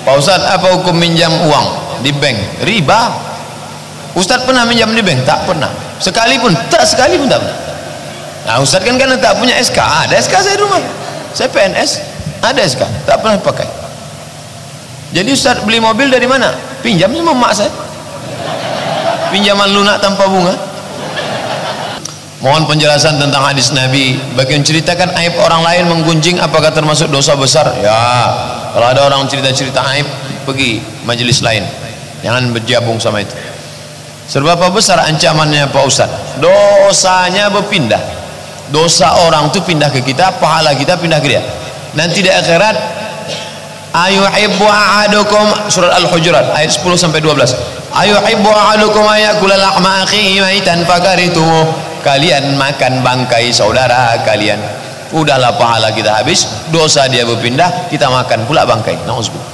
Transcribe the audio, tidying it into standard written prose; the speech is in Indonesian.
Pak Ustadz, apa hukum minjam uang di bank? Riba. Ustadz pernah minjam di bank? Tak pernah. Sekalipun tak pernah. Nah, Ustadz kan karena tak punya SK. Ada SK saya di rumah. Saya PNS, ada SK, tak pernah pakai. Jadi Ustadz beli mobil dari mana? Pinjam sama mak saya. Pinjaman lunak tanpa bunga. Mohon penjelasan tentang hadis Nabi bagi menceritakan aib orang lain menggunjing, apakah termasuk dosa besar? Ya, kalau ada orang cerita-cerita aib, pergi majelis lain, jangan bergabung sama itu. Seberapa besar ancamannya Pak Ustaz? Dosanya berpindah. Dosa orang itu pindah ke kita, pahala kita pindah ke dia. Nanti di akhirat, ayuhibbu ahadukum, surat Al-Hujurat ayat 10 sampai 12. Ayuhibbu ahadukum ayakula lahma akhihi maitan fakarituh. Kalian makan bangkai saudara kalian, udahlah pahala kita habis, dosa dia berpindah, kita makan pula bangkai. Nauzubillah.